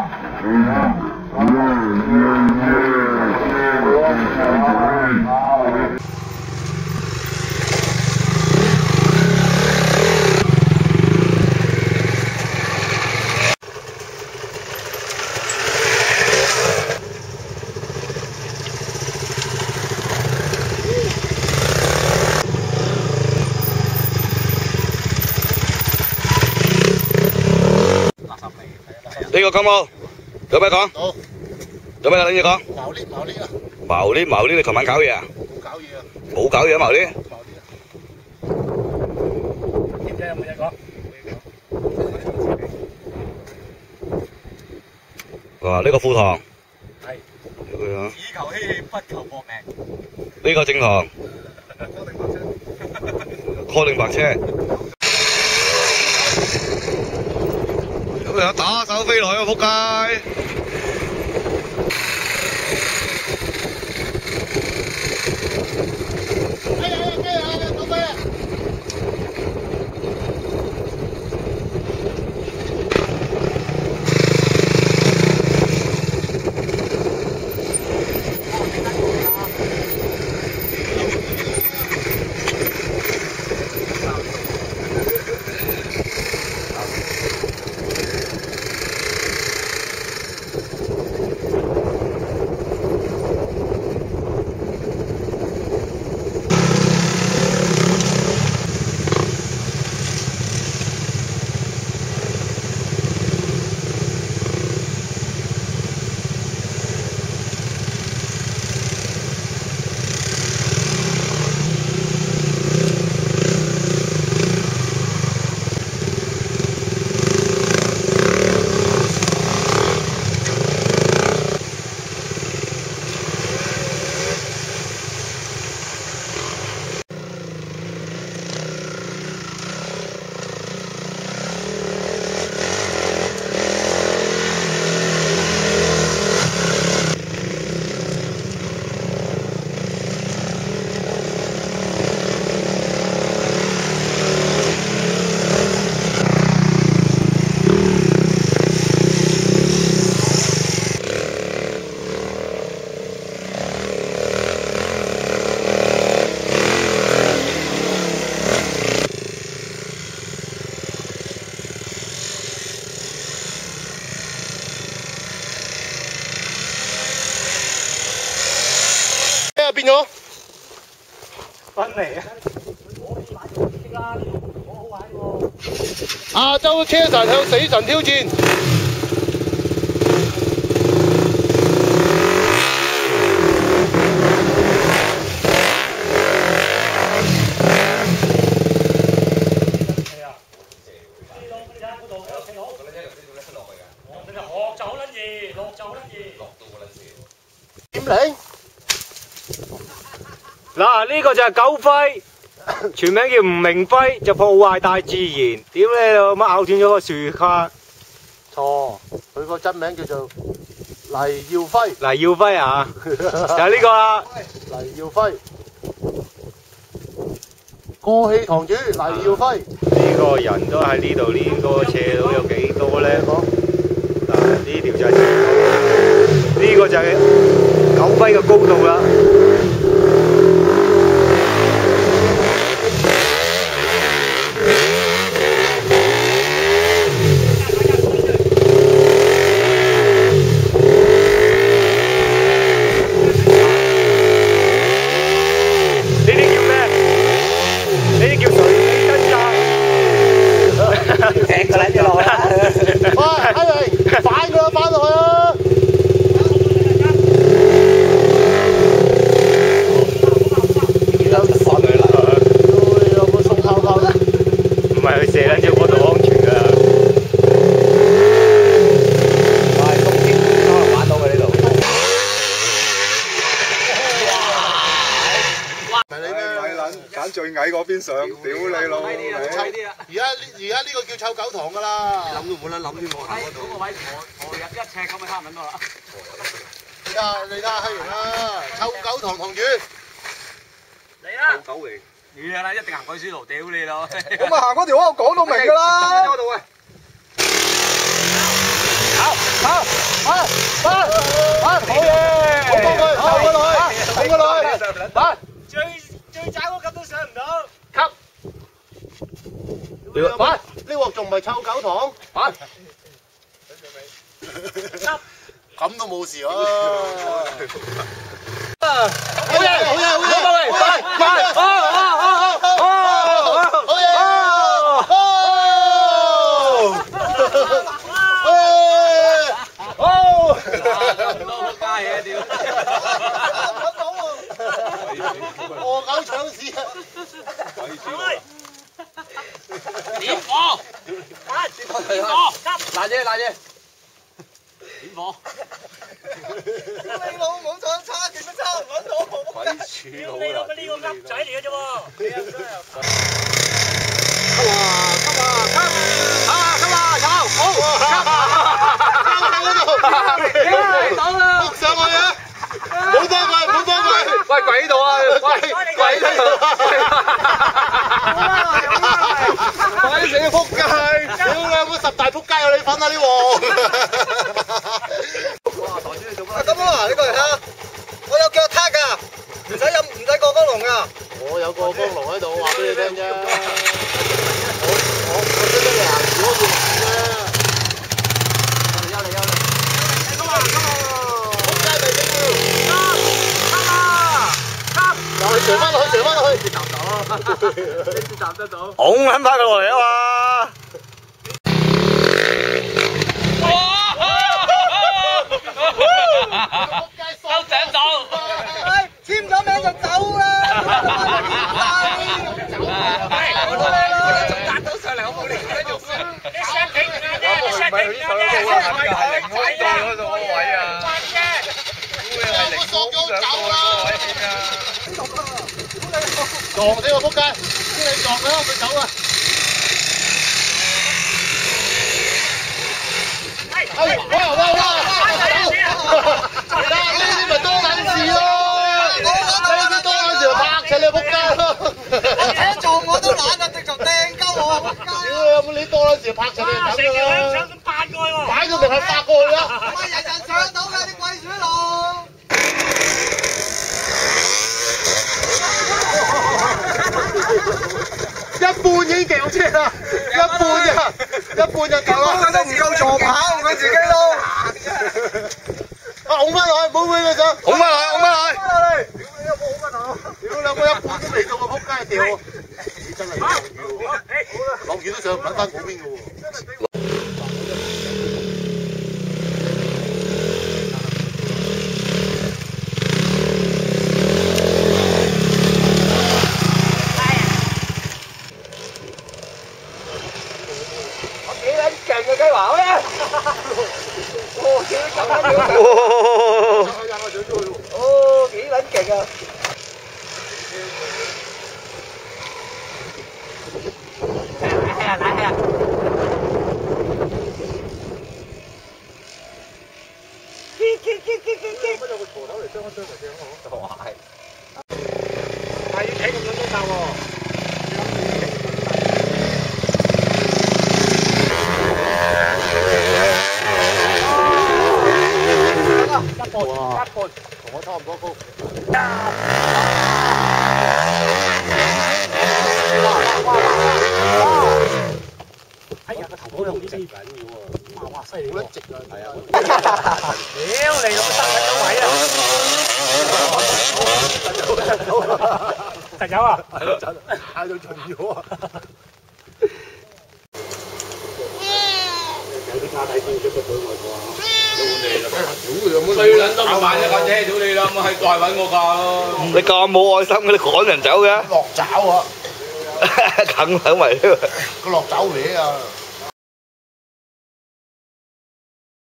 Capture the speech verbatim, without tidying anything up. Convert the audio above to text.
呢個金毛有咩講？ 好， 有咩諗住講？ 茅呢茅呢啊！ 茅呢茅呢，你琴晚搞嘢啊？ 冇搞嘢啊！ 冇搞嘢茅呢？ 茅呢啊！點解有冇嘢講？ 哇！呢個副堂係。 只求嬉戲，不求搏命。 呢個正堂 call 定白車。咁有打手飛來啊！仆街！ 哎呀呀！咩啊？走咩？變咗分離啊！亞洲車神向死神挑戰。點嚟？ 嗱，呢個就係狗輝，全名叫吳明輝，就破壞大自然。屌你老母咬斷咗個樹卡！ 錯，佢個真名叫做黎耀輝。 黎耀輝啊，就係呢個啦。 黎耀輝，過氣堂主黎耀輝。 呢個人都喺呢度，呢個斜度有幾多咧？嗱，呢條就係呢個就係狗輝嘅高度啦。 踢個撚咗落去啦！ 喂，阿明，快佢翻落去啊！ 有放佢啦！ 有冇送泡泡咧？ 唔係佢射撚咗嗰度安全㗎。 係冬天可能玩到嘅呢度。 咪你咩？ 咪撚揀最矮嗰邊上，屌你老味！ 而家而家呢個叫臭狗堂㗎啦。 諗都冇得諗添喎。 喺嗰個位坐坐入一尺咁咪差唔多啦。 啊！你睇下閪完啦，臭狗堂堂主。 嚟啦！臭狗嚟。你啊啦，一定行鬼書路，屌你咯！ 咁啊行嗰條我講到明㗎啦。 嗰度喂。跑跑！ 好嘢！好過佢，湊過落去，湊過落去，翻！ 最最渣嗰級都上唔到。 吸！翻！呢鑊仲唔係臭狗糖？翻！咁都冇事啊！好嘢！好嘢！好嘢！翻！翻！哦哦哦哦哦！好嘢！哦！餓狗搶屎啊！ 點火！點火！辣嘢辣嘢！點火！ 你老母想叉極都叉唔揾到，鬼柱佬啦！ 呢個鴨仔嚟嘅啫喎。 喂，跪喺度啊！喂，跪喺度！ 快死仆街！屌你有冇十大仆街有你份啊呢鑊！ 咁啊，呢個嚟睇，我有腳撻㗎，唔使飲唔使過江龍㗎。 我有個江龍喺度，我話俾你聽啫。我我我真係行住嗰條路啫。休嚟休嚟。咁啊咁啊！仆街咪點啊！又去上翻落去，上翻落去。接搭到，接搭得到。 拱撚翻佢落嚟啊嘛！ 收獎狀。 簽咗名就走啦！ 仲搭到上嚟，我冇力繼續先。 唔係佢上到啊，係零嗰度嗰度位啊！ 我索咗走啦！撞死個仆街！先你撞佢啦，佢走啊！哎！哇哇哇！呢啲咪多撚事咯！呢啲多撚事就拍齊你仆街咯！ 我車撞我都懶啊，直頭掟鳩我仆街！ 屌有冇你多撚事拍齊你就咁㗎啦！擺到明係發過去啦！ 唔係人人上到嘅啲貴水路。 一半已經掉車啦，一半咋，一半就掉啦。 佢都唔夠助跑，佢自己都。 啊，拱翻落去，唔好俾佢上。 拱翻落去，拱翻落去。 屌兩個一半都未到啊！仆街掉。真係落雨喎，落雨都上唔撚翻嗰邊嘅喎。 哦，幾撚勁啊！ 但係要企咁樣都得喎。 哇！同我差唔多高。 哎呀，個頭嗰度直緊要喎！哇哇，犀利喎！ 直啊！係啊！ 屌你老得緊位啊！實有啊！ 係咯，真係到盡咗啊！有啲家底先出得到外國啊！ 最撚多咪買一架車屌你啦，咪係再揾我架咯。 你咁冇愛心嘅，你趕人走嘅？ 落爪啊！ 梗係咪？ 個落爪歪啊！